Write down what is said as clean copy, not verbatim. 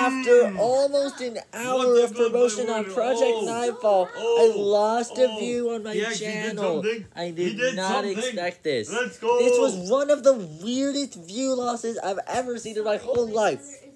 After almost an hour of promotion on Project Nightfall, I lost a view on my channel. I did not expect this. Let's go. This was one of the weirdest view losses I've ever seen in my whole life.